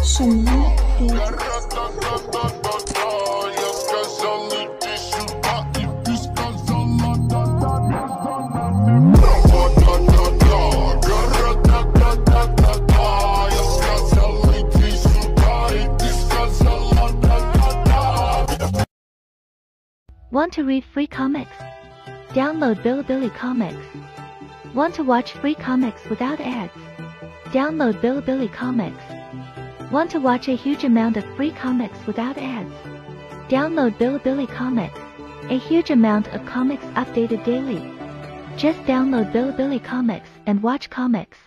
Want to read free comics? Download Bilibili Comics. Want to watch free comics without ads? Download Bilibili Comics. Want to watch a huge amount of free comics without ads? Download Bilibili Comics. A huge amount of comics updated daily. Just download Bilibili Comics and watch comics.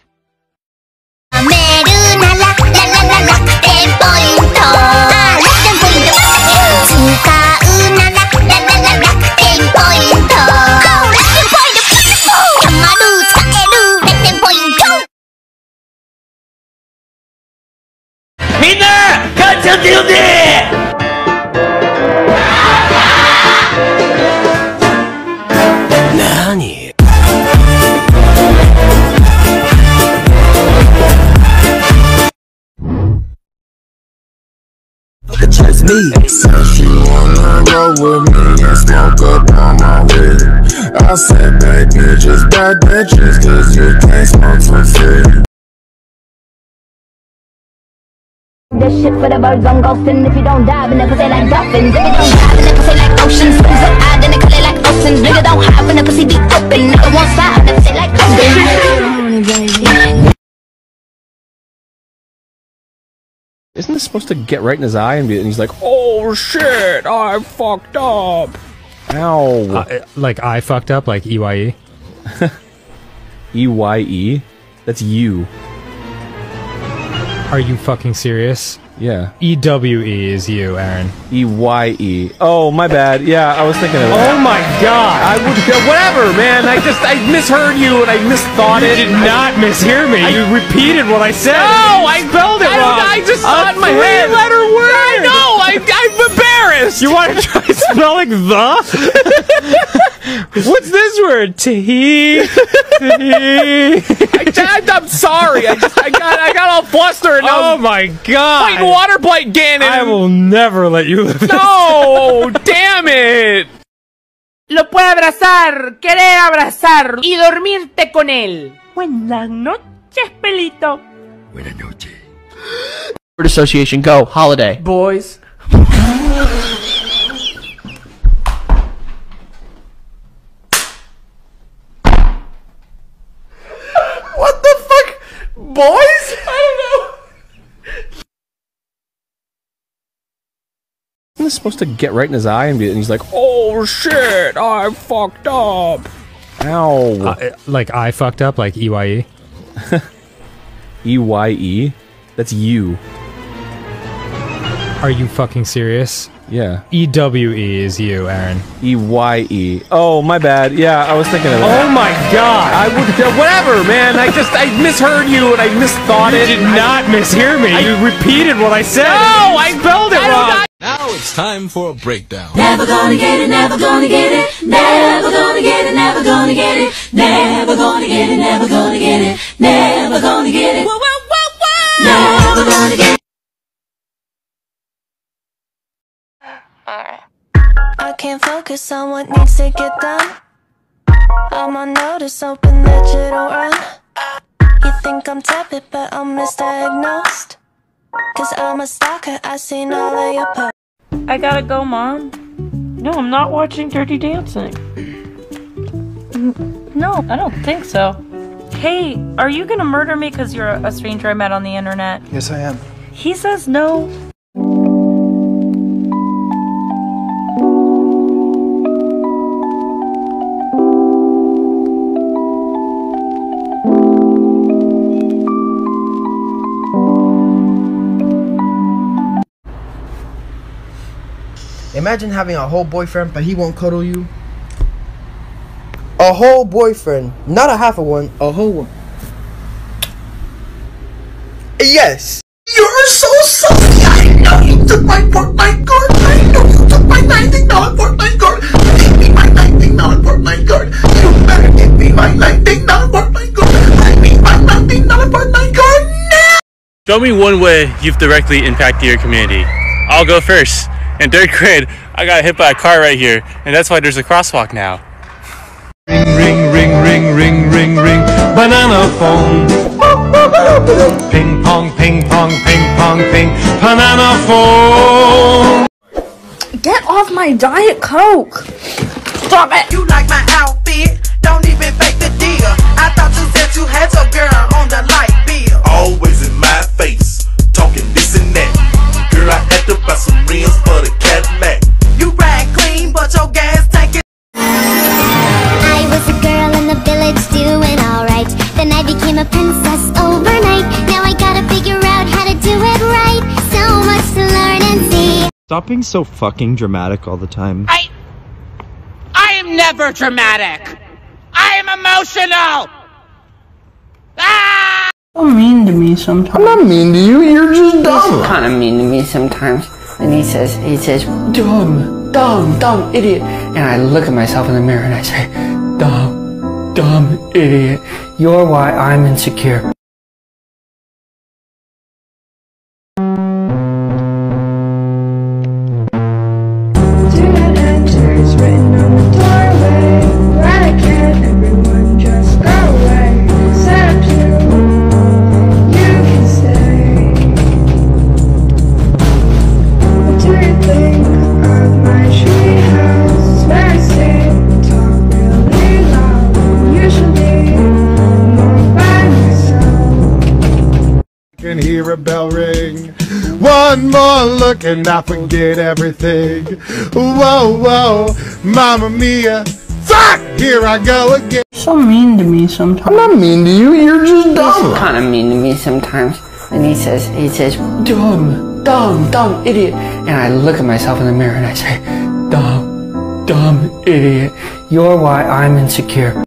민나! 같이 뛰어내! 나니? Just me. Said you wanna roll with me and smoke up on my weed. I said, baby, just bad bitches, cause you can't smoke for free. This shit for the birds on ghosting. If you don't dive in the pussy like dolphins, if you don't dive in the pussy like oceans, swings up high, then they call it like oceans. Nigga don't hide when the pussy be open. Nigga won't slide in the pussy like oceans. Isn't this supposed to get right in his eye and he's like, oh shit, I fucked up. Ow. Like I fucked up, like EYE? EYE? That's you. Are you fucking serious? Yeah. EWE is you, Aaron. EYE. Oh, my bad. Yeah, I was thinking of that. Oh my god! I would, whatever, man. I misheard you and I misthought it. You did not mishear me. You repeated what I said. No, I spelled it wrong. I just saw it in my head. Three-letter word. I know. I'm embarrassed. You want to try spelling the? What's this word? Tee. I'm sorry. I got all flustered. Oh my god! Fighting water blight Ganon. I will never let you live this. No, damn it. Lo puede abrazar, querer abrazar y dormirte con él. Buenas noches, pelito. Buenas noches. Word association, go. Holiday. Boys. What the fuck? Boys? I don't know. Isn't this supposed to get right in his eye and he's like, oh shit, I fucked up. Ow. Like I fucked up, like EYE? EYE? That's you. Are you fucking serious? Yeah. EWE is you, Aaron. EYE. Oh, my bad. Yeah, I was thinking of that. Oh my god! I would, whatever, man. I misheard you and I misthought it. You did not mishear me. You repeated what I said. No, I spelled it wrong. Now it's time for a breakdown. Never gonna get it, never gonna get it, never gonna get it, never gonna get it, never gonna get it, never gonna get it, never gonna get it, whoa, whoa, whoa, whoa, never gonna get it. I can't focus on what needs to get done. I'm on notice, open that you don't run. You think I'm tepid, but I'm misdiagnosed. Cause I'm a stalker, I seen all of your posts. I gotta go, Mom. No, I'm not watching Dirty Dancing. No, I don't think so. Hey, are you gonna murder me because you're a stranger I met on the internet? Yes, I am. He says no. Imagine having a whole boyfriend, but he won't cuddle you. A whole boyfriend, not a half of one, a whole one. Yes. You're so salty. I know you took my Fortnite card. I know you took my $19 Fortnite card. Give me my $19 Fortnite card. You better give me my $19 Fortnite card. I need my $19 Fortnite card now. Show me one way you've directly impacted your community. I'll go first. In 3rd grade, I got hit by a car right here, and that's why there's a crosswalk now. Ring, ring, ring, ring, ring, ring, ring, banana phone. Ping pong, ping pong, ping pong, ping, banana phone. Get off my Diet Coke! Stop it! You like my outfit? Don't even fake the deal. I thought you said you had your girl on the light bill. Always in my face, talking this and that. Girl, I had to buy some rims for the Cadillac. You ride clean, but your gas tank is. I was a girl in the village doing alright. Then I became a princess overnight. Now I gotta figure out how to do it right. So much to learn and see. Stop being so fucking dramatic all the time. I am never dramatic. I am emotional. Ah! So mean to me sometimes. I'm not mean to you, you're just dumb. He's kind of mean to me sometimes. And he says, dumb idiot. And I look at myself in the mirror and I say, dumb idiot. You're why I'm insecure. Can hear a bell ring. One more look and I forget everything. Whoa, whoa, mamma mia. Fuck! Here I go again. So mean to me sometimes. I'm not mean to you, you're just dumb. He's kind of mean to me sometimes. And he says, dumb idiot. And I look at myself in the mirror and I say, dumb idiot. You're why I'm insecure.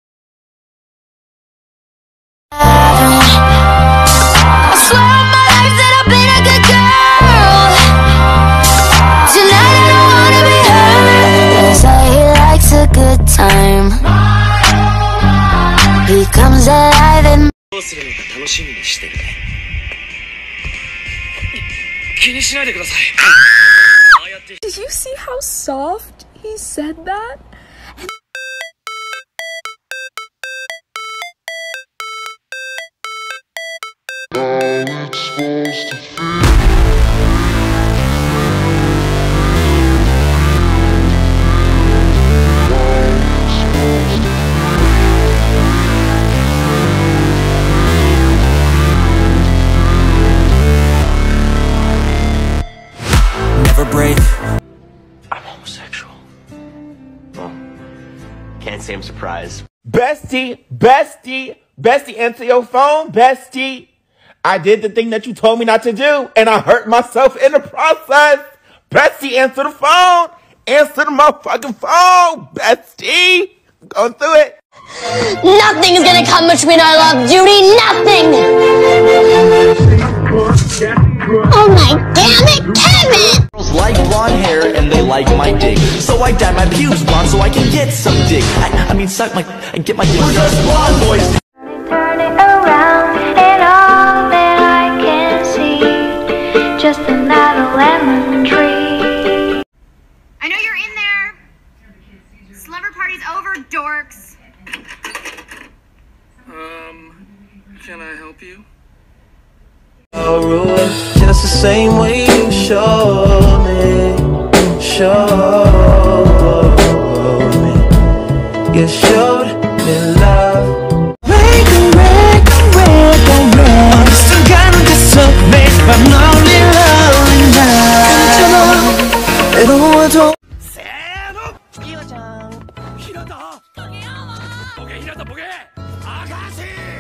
He comes alive and Did you see how soft he said that? Break. I'm homosexual. Well, can't say I'm surprised. Bestie, answer your phone, bestie. I did the thing that you told me not to do, and I hurt myself in the process. Bestie, answer the phone. Answer the motherfucking phone, bestie. I'm going through it. nothing's gonna come between our love, Judy. Nothing. Oh my damn it, Kevin! Girls like blonde hair and they like my dick, so I dye my pubes blonde so I can get some dick. I mean suck my and get my dick. We're just blonde boys. Turn it around and all that I can see, just another lemon tree. I know you're in there. Slumber party's over, dorks. Can I help you? Ruin just the same way you showed me. You showed me love. I'm still gonna disobey, but I'm only loving now. I don't want to. Hirata, Hirata, Boge, Boge, Hirata, Boge, Akashi!